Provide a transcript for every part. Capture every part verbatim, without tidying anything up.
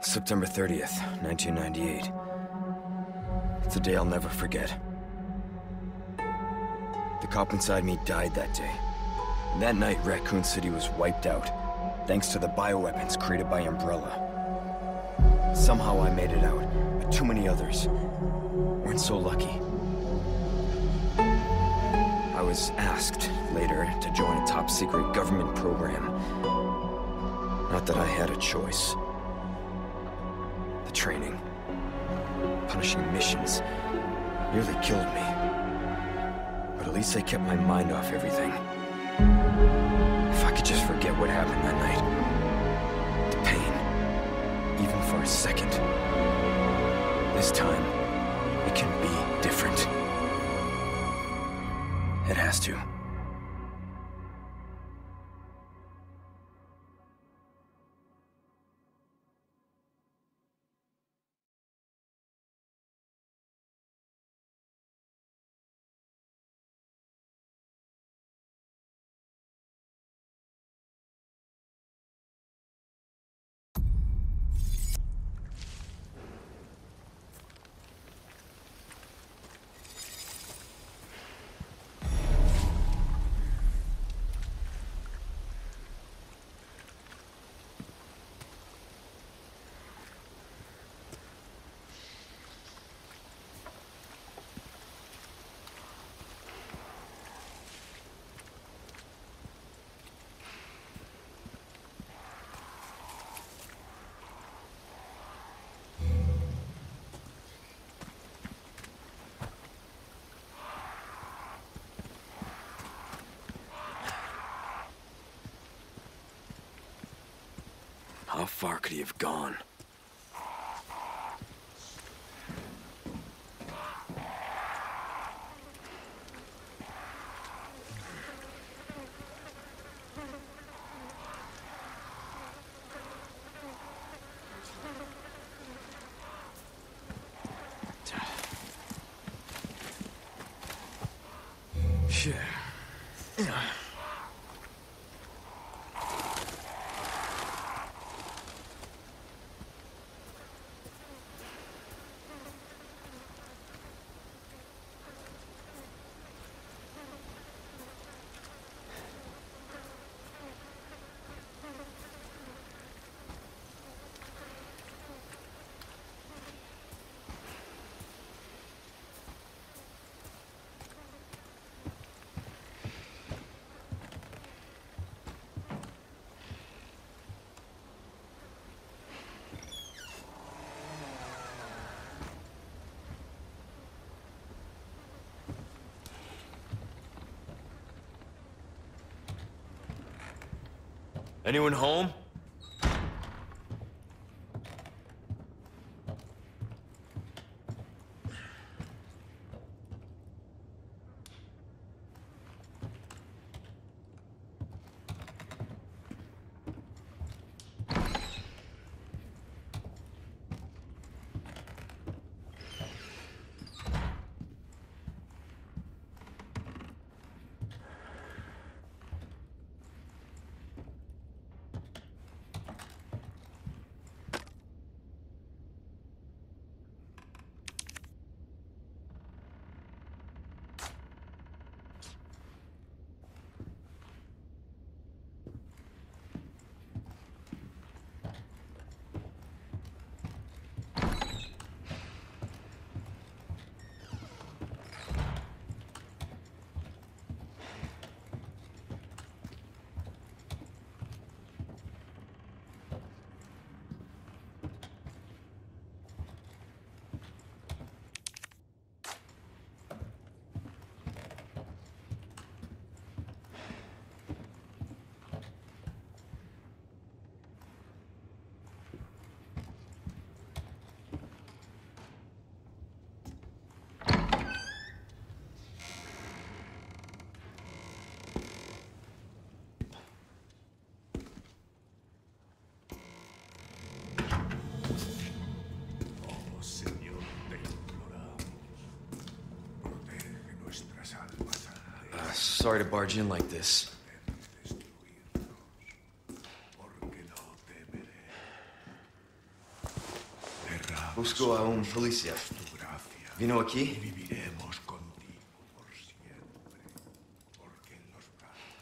September thirtieth, nineteen ninety-eight. It's a day I'll never forget. The cop inside me died that day. And that night, Raccoon City was wiped out, thanks to the bioweapons created by Umbrella. Somehow I made it out, but too many others weren't so lucky. I was asked later to join a top-secret government program. Not that I had a choice. The training, punishing missions, nearly killed me. But at least I kept my mind off everything. If I could just forget what happened that night. The pain, even for a second. This time, it can be different. It has to. How far could he have gone? Shit. Anyone home? Sorry to barge in like this. Busco a un policía. ¿Vino aquí? Viviremos contigo por siempre, porque en los brazos.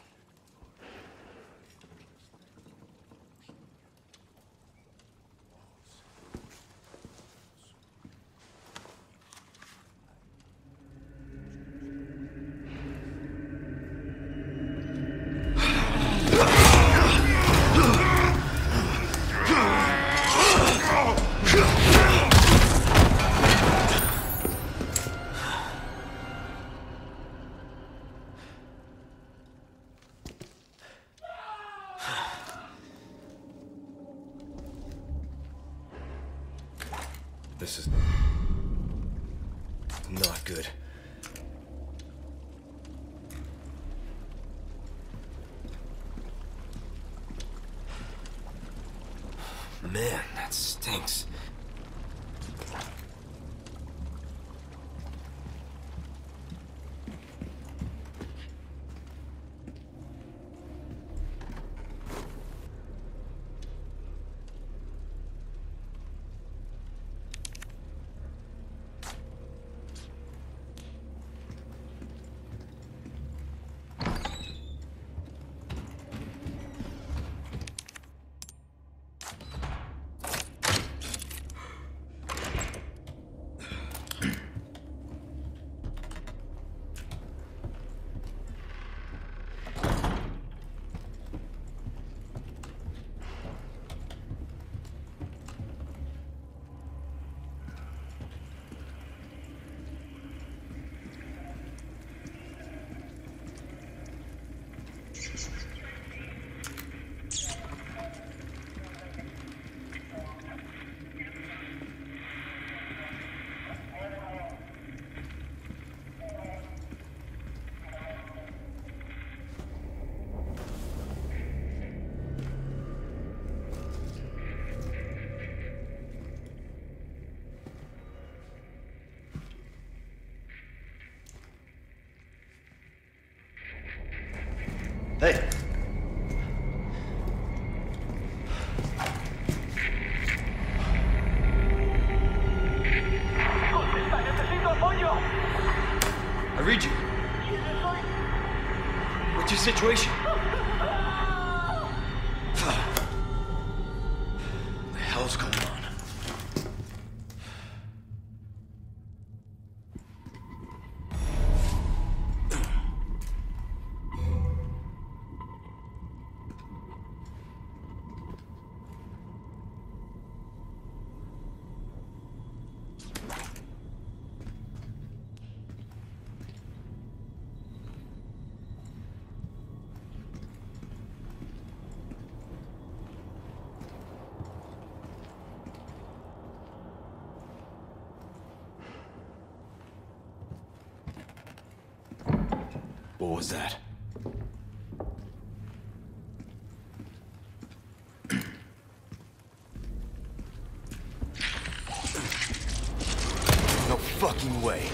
This is not good. Man, that stinks. Hey! ¡Contesta! ¡Necesito apoyo! I read you. What's your situation? What the hell's going on? What was that? No fucking way.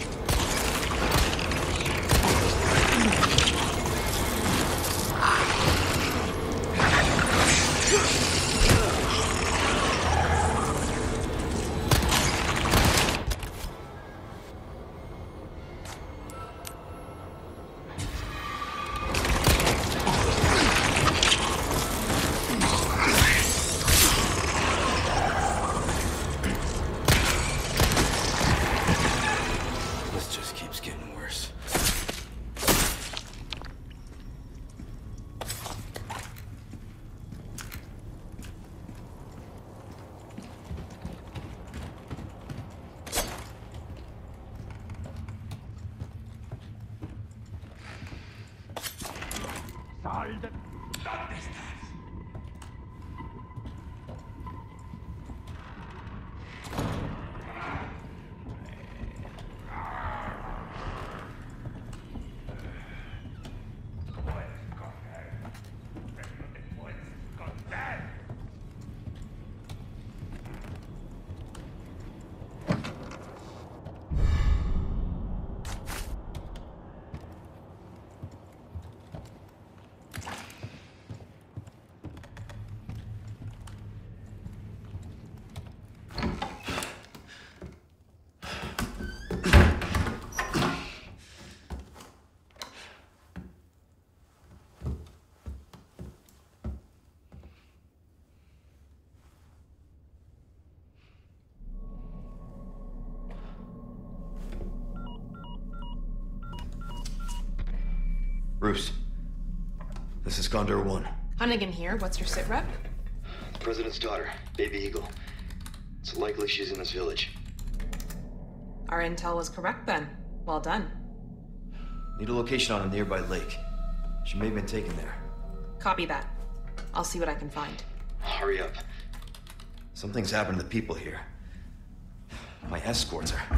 Bruce, this is Condor One. Hunnigan here. What's your sit rep? The President's daughter, Baby Eagle. It's likely she's in this village. Our intel was correct then. Well done. Need a location on a nearby lake. She may have been taken there. Copy that. I'll see what I can find. Hurry up. Something's happened to the people here. My escorts are...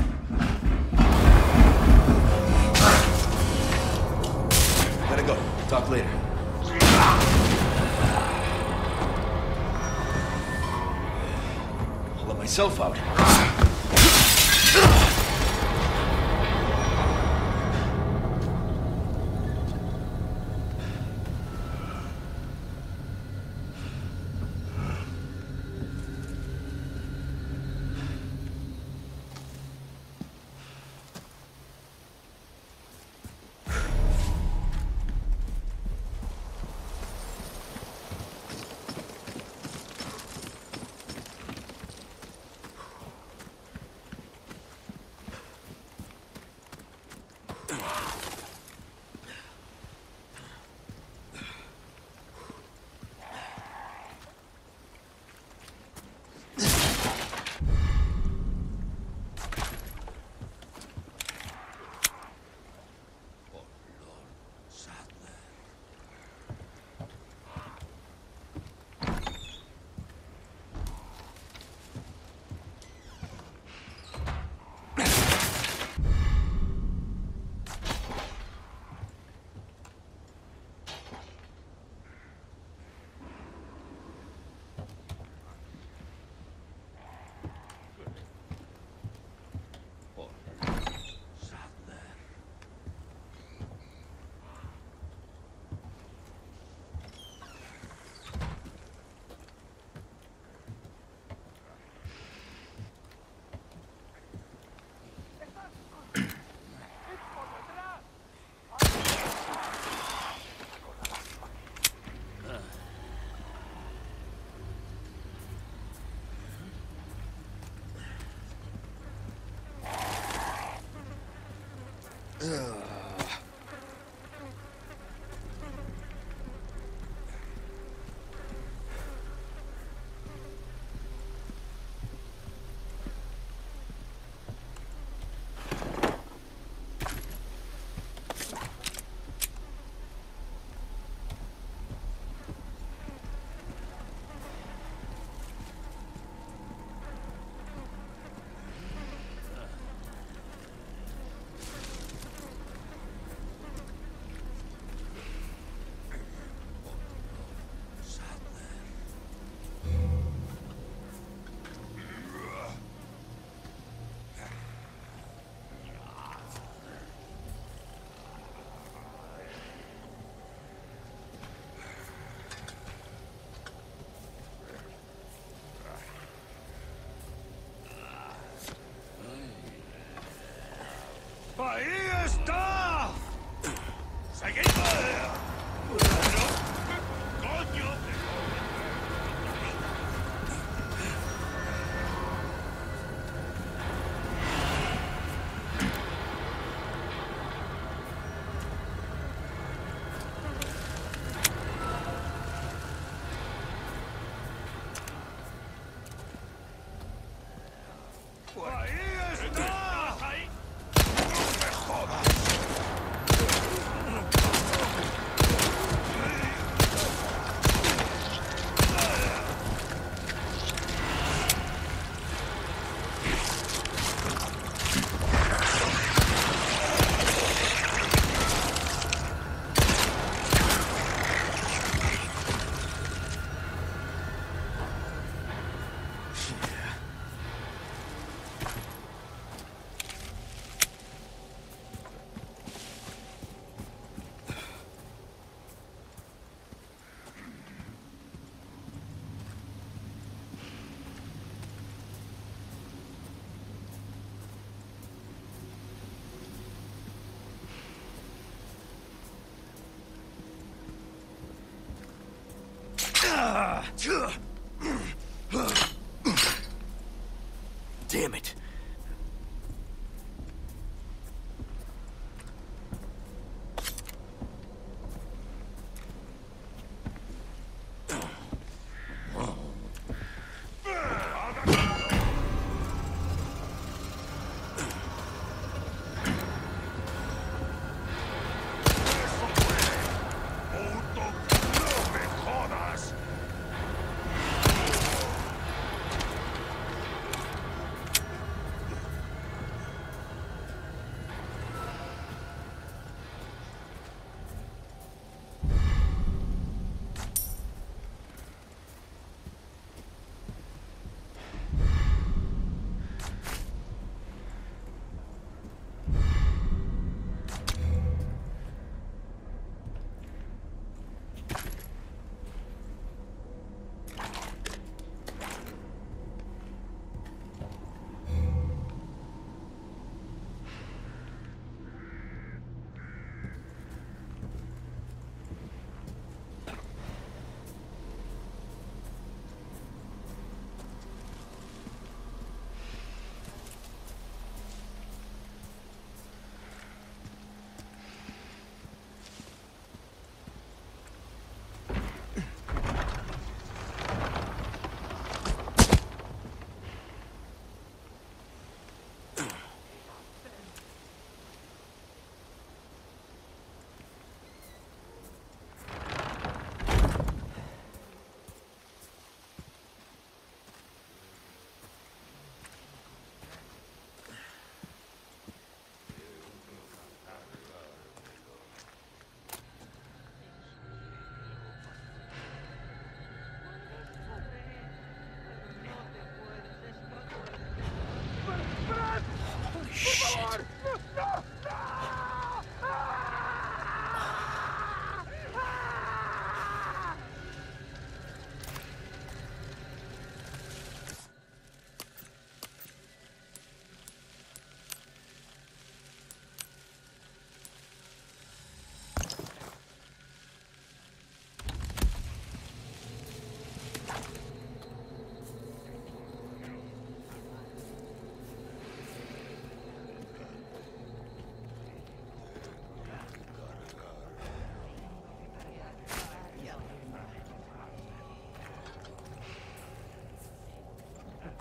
Gotta go. Talk later. I'll let myself out. ¡Ahí está! ¡Seguidme! ¡Pero! ¿Qué coño? ¡Ahí está! ¡Ahí! ¡No me jodas! Damn it.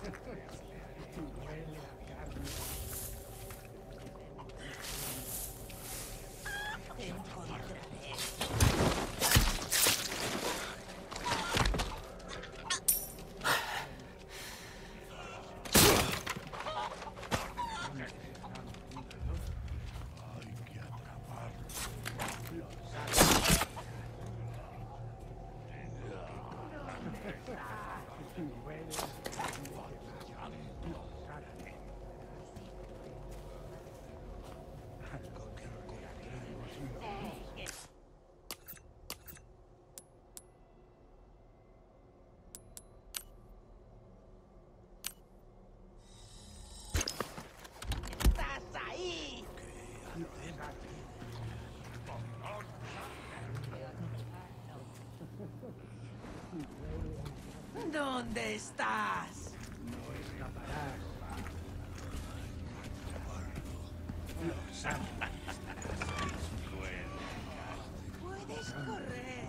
¿Dónde estás? Puedes correr.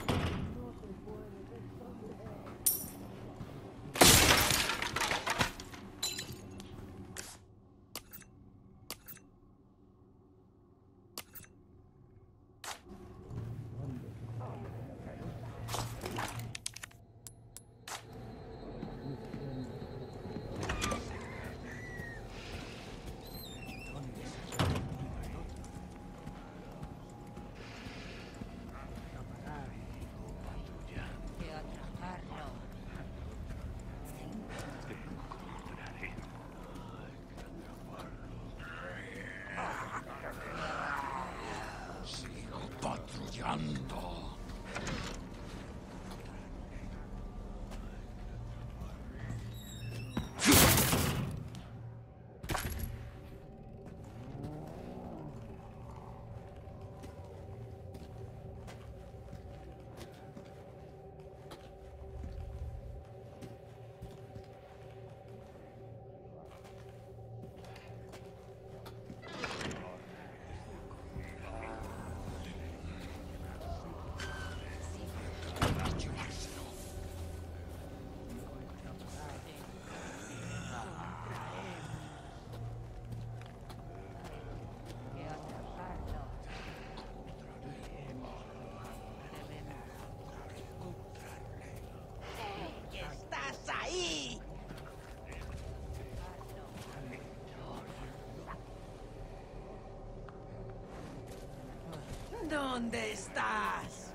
¿Dónde estás?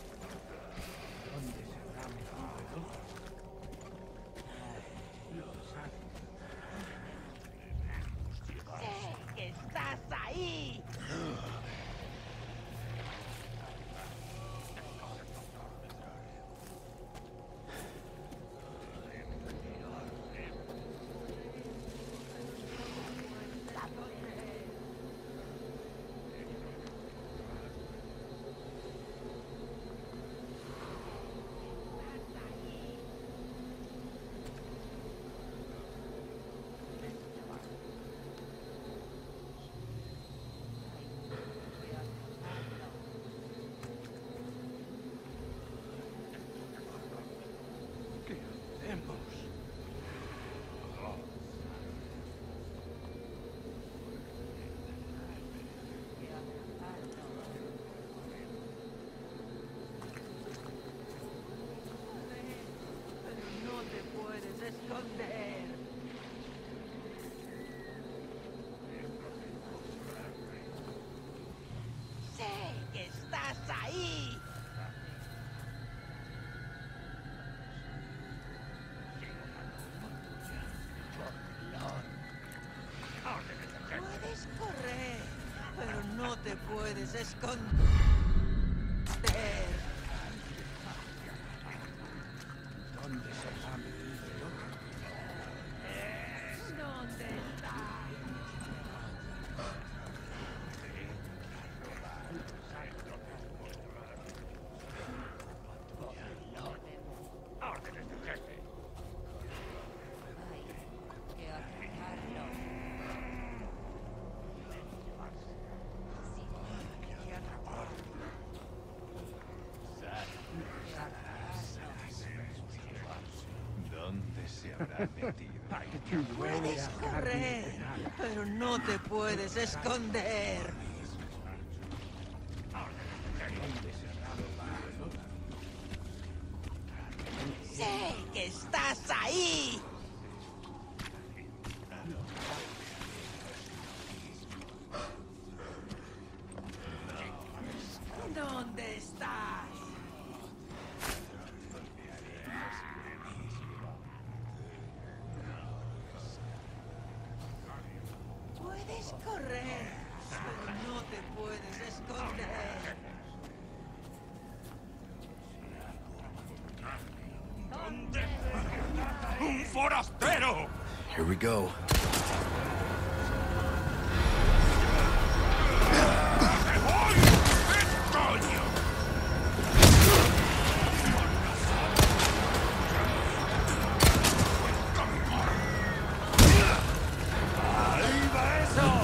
¡Sé que estás ahí! Esconder. Sé que estás ahí. Puedes correr, pero no te puedes esconder. se habrá metido? Puedes correr, pero no te puedes esconder. Sé que estás ahí. ¿Dónde estás? Puedes correr, pero no te puedes esconder. ¡Un forastero! Here we go. ¡Me voy! ¡Qué coño! ¡Ahí va eso!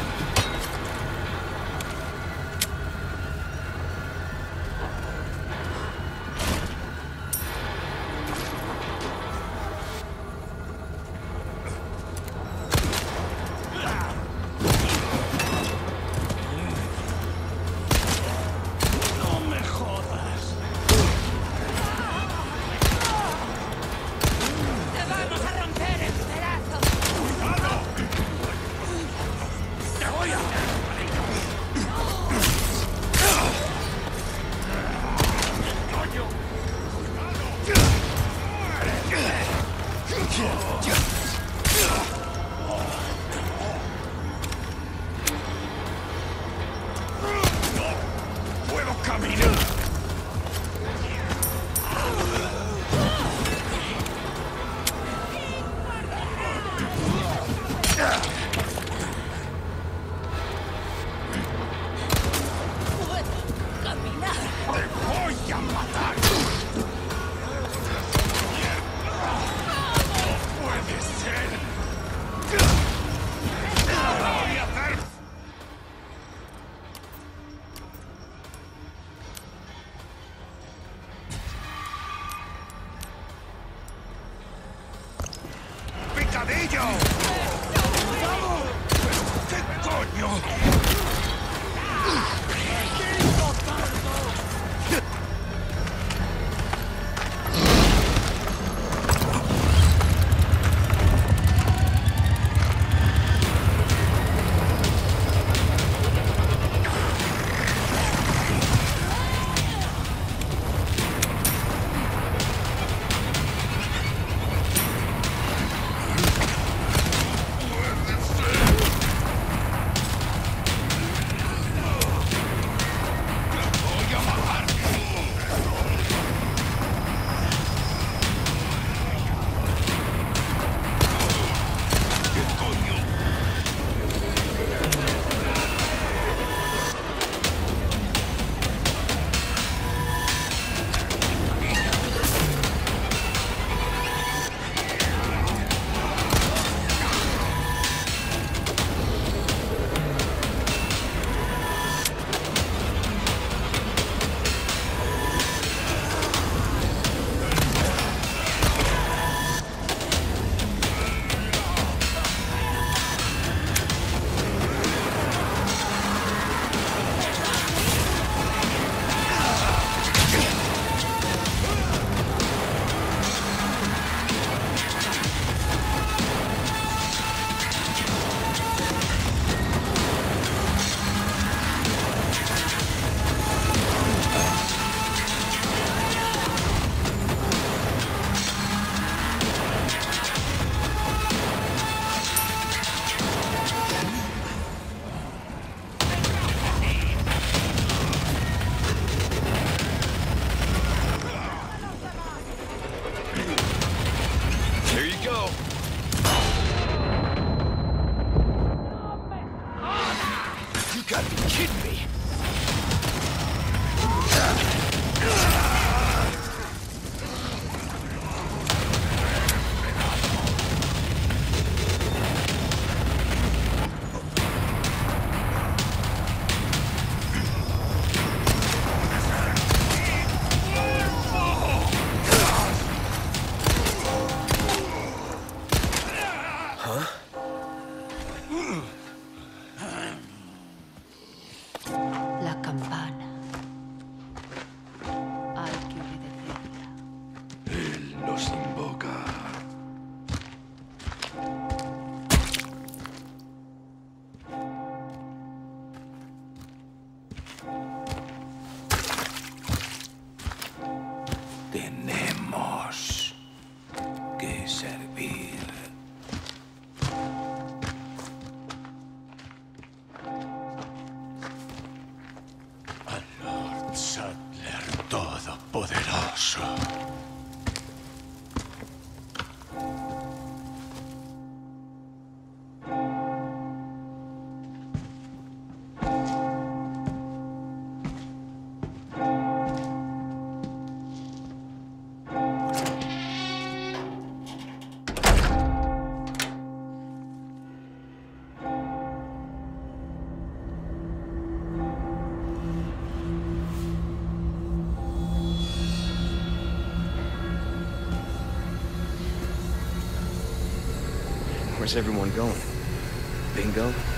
¡No me jodas! ¡Te vamos a romper en pedazos! ¡Cuidado! ¡Te voy a hacer! ¡Coño! ¡No puedo caminar! ¡Puedo caminar! ¡Te voy a matar! ¡No puede ser! ¡Lo voy a hacer! ¡Picadillo! ¿Qué coño? servir. Al Lord Sattler Todopoderoso. Where's everyone going? Bingo?